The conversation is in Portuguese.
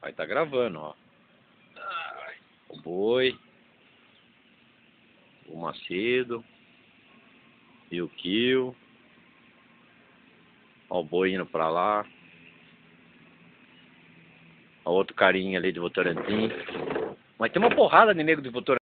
Aí tá gravando, ó. O Boi, o Macedo e o Kio. Ó o Boi indo pra lá. Ó outro carinha ali de Votorantim. Mas tem uma porrada de nego de Votorantim.